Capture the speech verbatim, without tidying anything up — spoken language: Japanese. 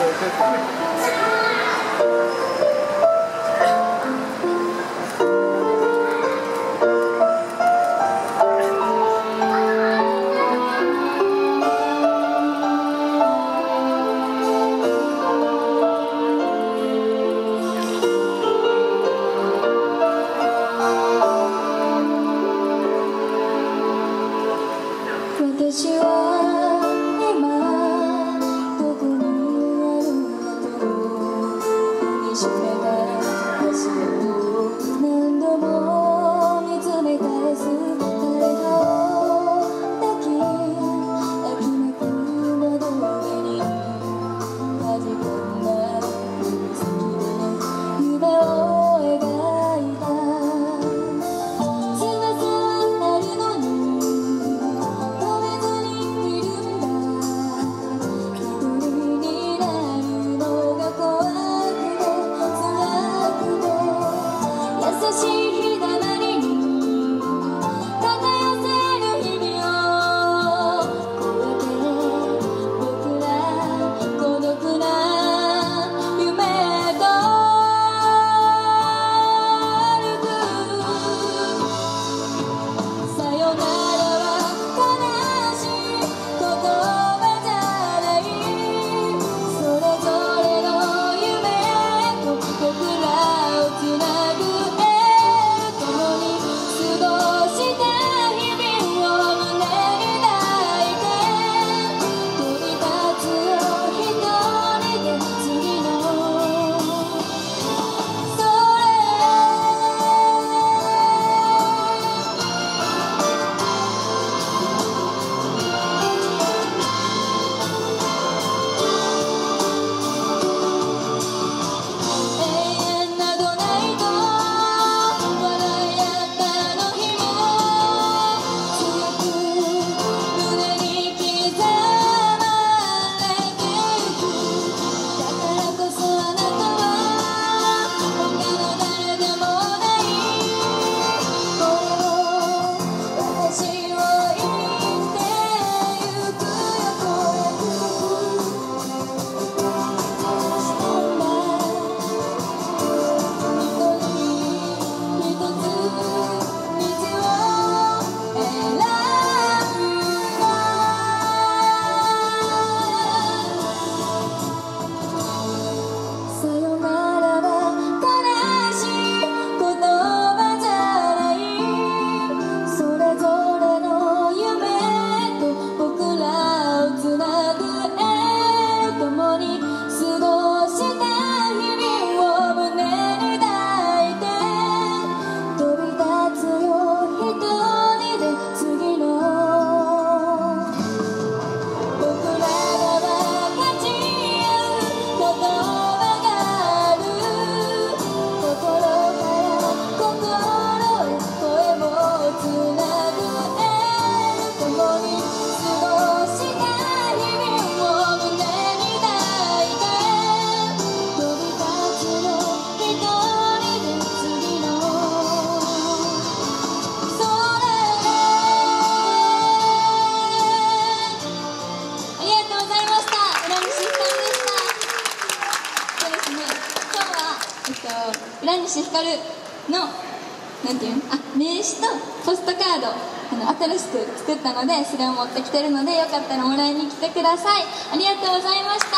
私は今どこにあるんだと踏みしめた足を何度も見つめ返す誰かを抱き秋めく窓辺にはじ込んだ指先で夢を描いた浦西ひかるのなんていうのあ名刺とポストカードあの新しく作ったのでそれを持ってきてるのでよかったらもらいに来てください。ありがとうございました。